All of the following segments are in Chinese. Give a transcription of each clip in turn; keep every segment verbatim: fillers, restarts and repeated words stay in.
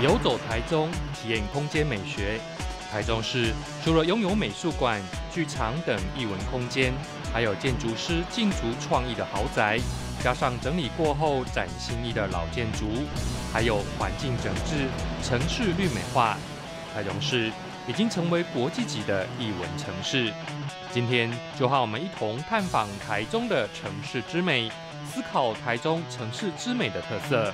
游走台中，体验空间美学。台中市除了拥有美术馆、剧场等艺文空间，还有建筑师尽足创意的豪宅，加上整理过后崭新意的老建筑，还有环境整治、城市绿美化。台中市已经成为国际级的艺文城市。今天就和我们一同探访台中的城市之美，思考台中城市之美的特色。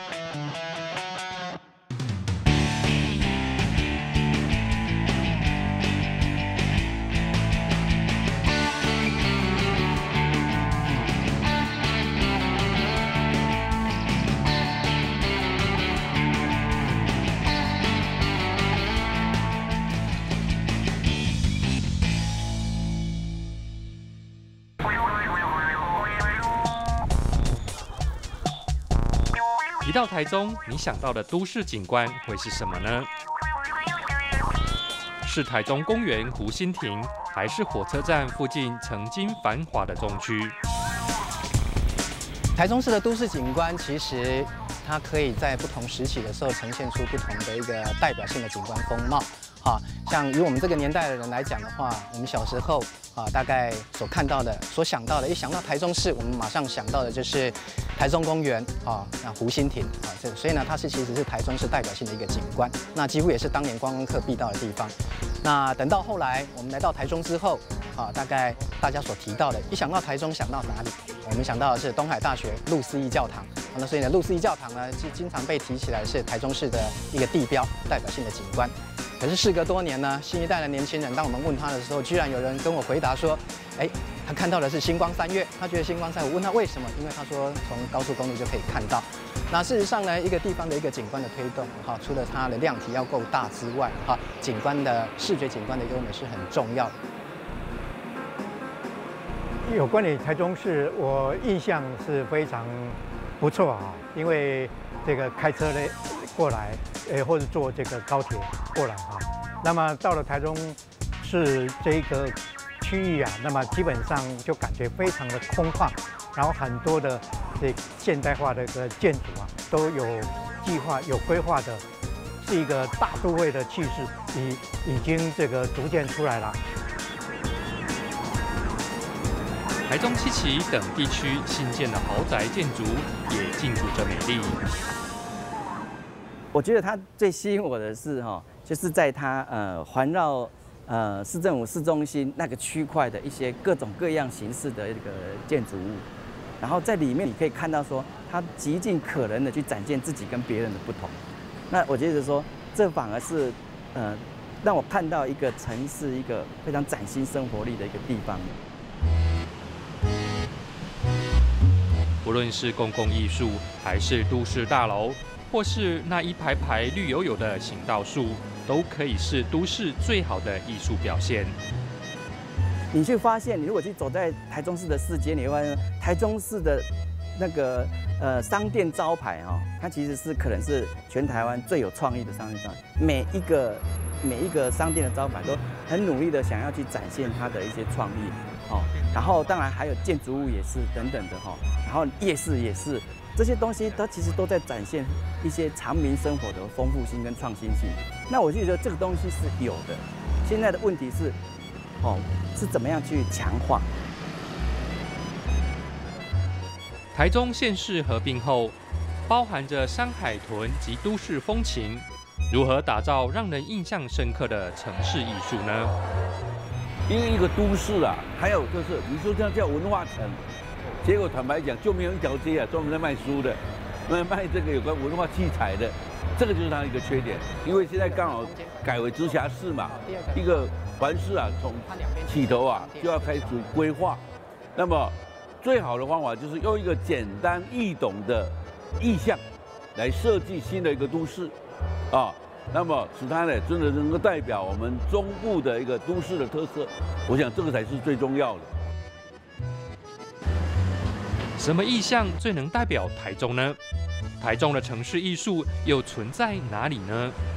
一到台中，你想到的都市景观会是什么呢？是台中公园湖心亭，还是火车站附近曾经繁华的中区？ 台中市的都市景观，其实它可以在不同时期的时候呈现出不同的一个代表性的景观风貌。啊，像以我们这个年代的人来讲的话，我们小时候啊，大概所看到的、所想到的，一想到台中市，我们马上想到的就是台中公园啊，那湖心亭啊，这所以呢，它是其实是台中市代表性的一个景观，那几乎也是当年观光客必到的地方。那等到后来我们来到台中之后啊，大概大家所提到的，一想到台中想到哪里？我们想到的是东海大学路思义教堂。那所以呢，路思义教堂呢，是经常被提起来是台中市的一个地标，代表性的景观。可是事隔多年呢，新一代的年轻人，当我们问他的时候，居然有人跟我回答说，哎，他看到的是星光三月，他觉得星光三月。我问他为什么，因为他说从高速公路就可以看到。那事实上呢，一个地方的一个景观的推动，哈，除了它的量体要够大之外，哈，景观的视觉景观的优美是很重要的。 有关于台中市，我印象是非常不错啊，因为这个开车呢过来，呃，或者坐这个高铁过来啊，那么到了台中市这个区域啊，那么基本上就感觉非常的空旷，然后很多的这现代化的一个建筑啊，都有计划、有规划的，是一个大都会的气势，已已经这个逐渐出来了。 台中七期等地区新建的豪宅建筑也尽著着美丽。 我觉得它最吸引我的是哈，就是在它呃环绕呃市政府市中心那个区块的一些各种各样形式的一个建筑物，然后在里面你可以看到说，它极尽可能的去展现自己跟别人的不同。那我觉得说，这反而是呃让我看到一个城市一个非常崭新生活力的一个地方。 不论是公共艺术，还是都市大楼，或是那一排排绿油油的行道树，都可以是都市最好的艺术表现。 你去发现，你如果去走在台中市的市街，你会发现台中市的那个呃商店招牌哈、哦，它其实是可能是全台湾最有创意的商店招牌。每一个每一个商店的招牌都很努力的想要去展现它的一些创意。哦，然后当然还有建筑物也是等等的哈、哦，然后夜市也是，这些东西它其实都在展现一些常民生活的丰富性跟创新性。那我就觉得这个东西是有的，现在的问题是，哦，是怎么样去强化？ 台中县市合并后，包含着山海屯及都市风情，如何打造让人印象深刻的城市艺术呢？ 因为一个都市啊，还有就是，你说这样叫文化城，结果坦白讲就没有一条街啊专门在卖书的，卖卖这个有关文化器材的，这个就是它的一个缺点。因为现在刚好改为直辖市嘛，一个环市啊，从起头啊就要开始规划。那么最好的方法就是用一个简单易懂的意象来设计新的一个都市，啊。那么使它呢，真的能够代表我们中部的一个都市的特色，我想这个才是最重要的。 什么意象最能代表台中呢？台中的城市艺术又存在哪里呢？